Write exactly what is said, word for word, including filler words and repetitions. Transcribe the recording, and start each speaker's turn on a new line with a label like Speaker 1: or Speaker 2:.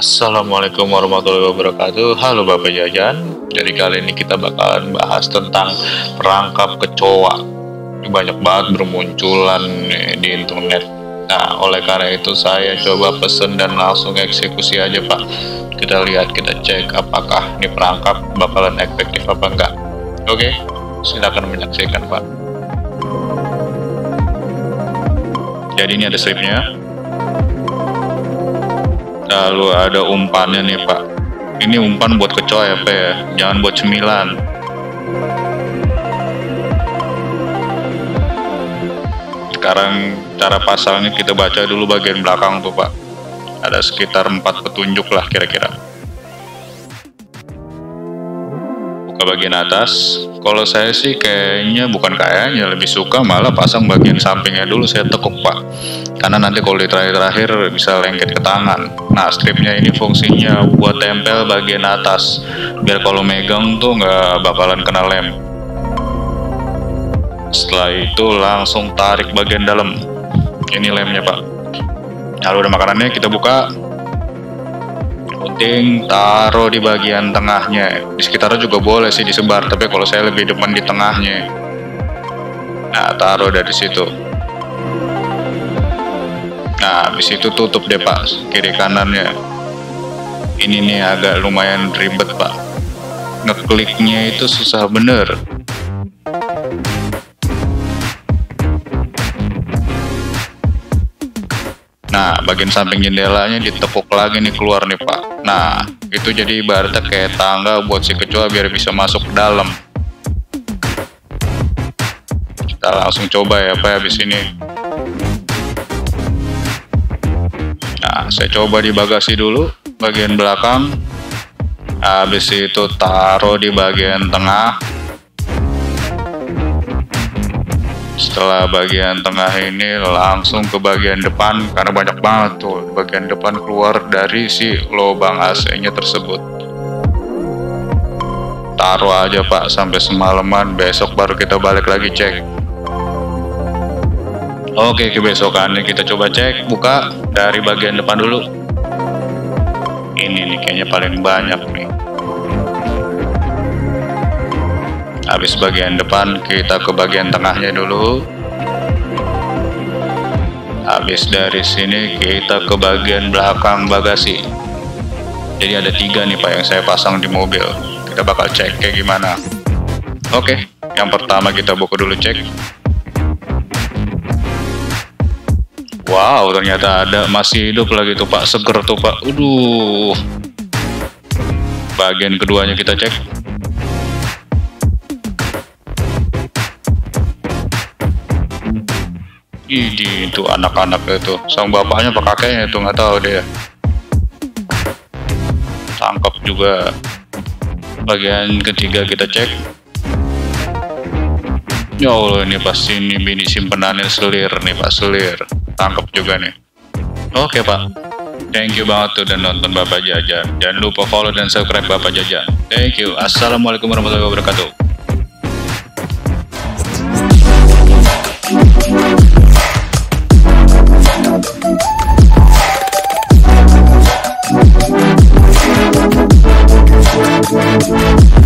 Speaker 1: Assalamualaikum warahmatullahi wabarakatuh. Halo Bapak Jajan. Jadi kali ini kita bakalan bahas tentang perangkap kecoa. Ini banyak banget bermunculan nih di internet. Nah, oleh karena itu saya coba pesen dan langsung eksekusi aja Pak. Kita lihat, kita cek apakah ini perangkap bakalan efektif apa enggak. Oke, silakan menyaksikan Pak. Jadi ini ada stripnya. Lalu ada umpannya nih Pak. Ini umpan buat kecoa ya Pak ya, jangan buat cemilan. Sekarang cara pasangnya kita baca dulu bagian belakang tuh Pak. Ada sekitar empat petunjuk lah kira-kira. Buka bagian atas. Kalau saya sih kayaknya bukan kayaknya lebih suka malah pasang bagian sampingnya dulu saya tekuk Pak. Karena nanti kalau di terakhir-terakhir bisa lengket ke tangan. Nah, stripnya ini fungsinya buat tempel bagian atas, biar kalau megang tuh nggak bakalan kena lem. Setelah itu langsung tarik bagian dalam. Ini lemnya Pak. Lalu ada makanannya, kita buka. Penting taruh di bagian tengahnya. Di sekitarnya juga boleh sih disebar, tapi kalau saya lebih demen di tengahnya. Nah, taruh dari situ. Nah, habis itu tutup deh Pak, kiri kanannya. Ini nih agak lumayan ribet Pak. Ngekliknya itu susah bener. Nah, bagian samping jendelanya ditekuk lagi nih keluar nih Pak. Nah, itu jadi ibaratnya kayak tangga buat si kecoa biar bisa masuk ke dalam. Kita langsung coba ya Pak habis ini. Nah, saya coba di bagasi dulu, bagian belakang. Habis itu taruh di bagian tengah. Setelah bagian tengah ini langsung ke bagian depan, karena banyak banget tuh bagian depan keluar dari si lubang A C-nya tersebut. Taruh aja Pak sampai semalaman, besok baru kita balik lagi cek. Oke, kebesokannya kita coba cek, buka dari bagian depan dulu. Ini nih kayaknya paling banyak nih. Habis bagian depan kita ke bagian tengahnya dulu. Habis dari sini kita ke bagian belakang bagasi. Jadi ada tiga nih Pak yang saya pasang di mobil. Kita bakal cek kayak gimana. Oke, yang pertama kita buka dulu cek. Wow, ternyata ada, masih hidup lagi tuh Pak, seger tuh Pak. Uduh. Bagian keduanya kita cek. Ini itu anak-anaknya tuh, sang bapaknya apa kakeknya tuh nggak tahu deh. Tangkap juga. Bagian ketiga kita cek. Ya Allah, ini pasti ini bini simpenannya selir nih Pak, selir. Tangkap juga nih. Oke Pak, thank you banget tuh dan nonton Bapak Jajan. Jangan lupa follow dan subscribe Bapak Jajan. Thank you. Assalamualaikum warahmatullahi wabarakatuh. We'll be right back.